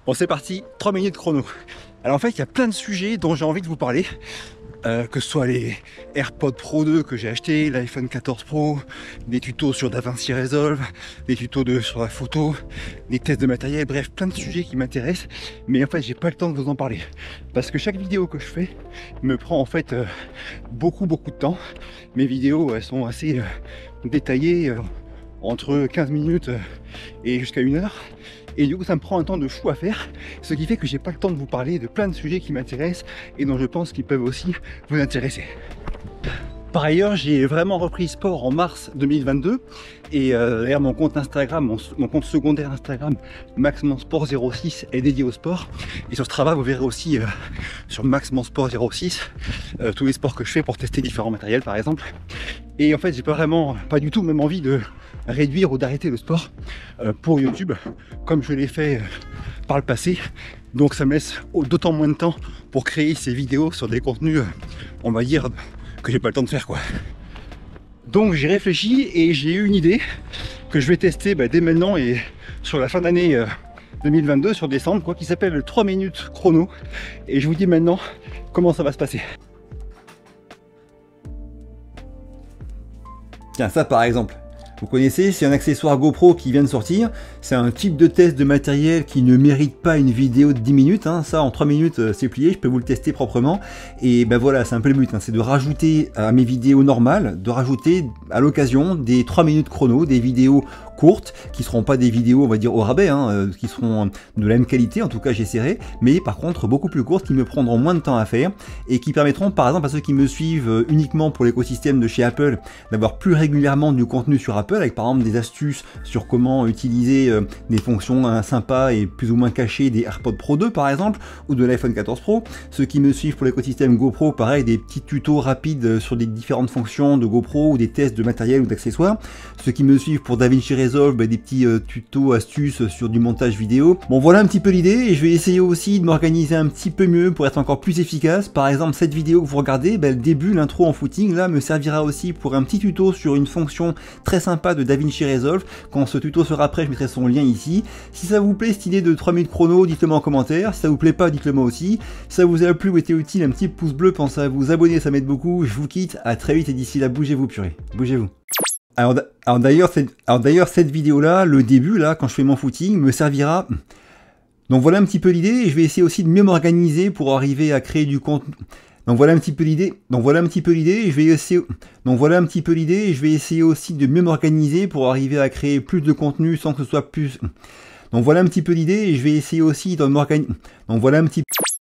Bon, c'est parti, 3 minutes chrono. Alors en fait, il y a plein de sujets dont j'ai envie de vous parler. Que ce soit les AirPods Pro 2 que j'ai acheté, l'iPhone 14 Pro, des tutos sur DaVinci Resolve, des tutos sur la photo, des tests de matériel, bref, plein de sujets qui m'intéressent. Mais en fait, j'ai pas le temps de vous en parler. Parce que chaque vidéo que je fais me prend en fait beaucoup de temps. Mes vidéos, elles sont assez détaillées, entre 15 minutes et jusqu'à 1 heure. Et du coup ça me prend un temps de fou à faire, ce qui fait que j'ai pas le temps de vous parler de plein de sujets qui m'intéressent et dont je pense qu'ils peuvent aussi vous intéresser. Par ailleurs, j'ai vraiment repris sport en mars 2022 et d'ailleurs mon compte Instagram, mon compte secondaire Instagram MaxMonSport06 est dédié au sport. Et sur ce travail, vous verrez aussi sur MaxMonSport06 tous les sports que je fais pour tester différents matériels par exemple. Et en fait, j'ai pas du tout même envie de réduire ou d'arrêter le sport pour YouTube comme je l'ai fait par le passé. Donc ça me laisse d'autant moins de temps pour créer ces vidéos sur des contenus, on va dire, que j'ai pas le temps de faire quoi. Donc j'ai réfléchi et j'ai eu une idée que je vais tester dès maintenant et sur la fin d'année 2022, sur décembre, quoi, qui s'appelle le 3 minutes chrono. Et je vous dis maintenant comment ça va se passer. Tiens, ça par exemple. Vous connaissez, c'est un accessoire GoPro qui vient de sortir. C'est un type de test de matériel qui ne mérite pas une vidéo de 10 minutes. Hein. Ça, en 3 minutes, c'est plié. Je peux vous le tester proprement. Et ben voilà, c'est un peu le but. Hein. C'est de rajouter à mes vidéos normales, de rajouter à l'occasion des 3 minutes chrono, des vidéos courtes, qui seront pas des vidéos, on va dire, au rabais, hein, qui seront de la même qualité, en tout cas j'essaierai, mais par contre beaucoup plus courtes, qui me prendront moins de temps à faire, et qui permettront par exemple à ceux qui me suivent uniquement pour l'écosystème de chez Apple, d'avoir plus régulièrement du contenu sur Apple, avec par exemple des astuces sur comment utiliser des fonctions sympas et plus ou moins cachées des AirPods Pro 2 par exemple, ou de l'iPhone 14 Pro. Ceux qui me suivent pour l'écosystème GoPro, pareil, des petits tutos rapides sur les différentes fonctions de GoPro, ou des tests de matériel ou d'accessoires. Ceux qui me suivent pour DaVinci Resolve, des petits tutos, astuces sur du montage vidéo. Bon, voilà un petit peu l'idée, et je vais essayer aussi de m'organiser un petit peu mieux pour être encore plus efficace. Par exemple, cette vidéo que vous regardez, le début, l'intro en footing, là, me servira aussi pour un petit tuto sur une fonction très sympa de DaVinci Resolve. Quand ce tuto sera prêt, je mettrai son lien ici. Si ça vous plaît, cette idée de 3 minutes chrono, dites-le moi en commentaire. Si ça vous plaît pas, dites-le moi aussi. Si ça vous a plu ou été utile, un petit pouce bleu, pensez à vous abonner, ça m'aide beaucoup. Je vous quitte, à très vite, et d'ici là, bougez-vous purée, bougez-vous. Alors d'ailleurs, cette vidéo-là, le début, là, quand je fais mon footing, me servira. Donc voilà un petit peu l'idée, et je vais essayer aussi de mieux m'organiser pour arriver à créer du contenu. Donc voilà un petit peu l'idée. Et je vais essayer. Donc voilà un petit peu l'idée, et je vais essayer aussi de mieux m'organiser pour arriver à créer plus de contenu sans que ce soit plus. Donc voilà un petit peu l'idée, et je vais essayer aussi de m'organiser. Donc voilà un petit peu.